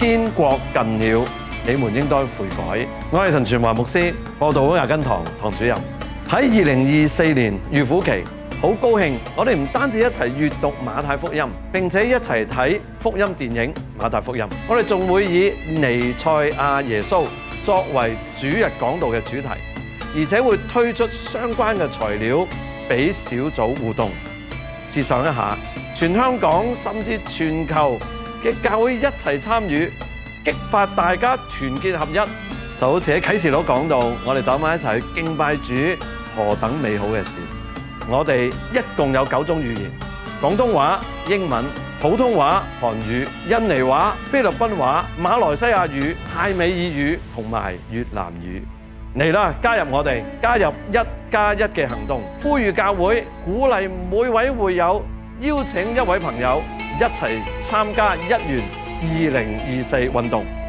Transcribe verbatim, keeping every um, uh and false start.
天國近了，你們應該悔改。我係陳傳華牧師，播道會亞根堂堂主任。喺二零二四年預苦期，好高興，我哋唔單止一齊閱讀馬太福音，並且一齊睇福音電影馬太福音。我哋仲會以彌賽亞耶穌作為主日講道嘅主題，而且會推出相關嘅材料俾小組互動。試想一下，全香港甚至全球嘅教會一齊參與，激發大家團結合一，就好似喺啟示錄講到，我哋走埋一齊去敬拜主，何等美好嘅事！我哋一共有九種語言：廣東話、英文、普通話、韓語、印尼話、菲律賓話、馬來西亞語、泰美爾語同埋越南語。嚟啦，加入我哋，加入一加一嘅行動，呼籲教會，鼓勵每位會友，邀請一位朋友一齊參加一元二零二四運動。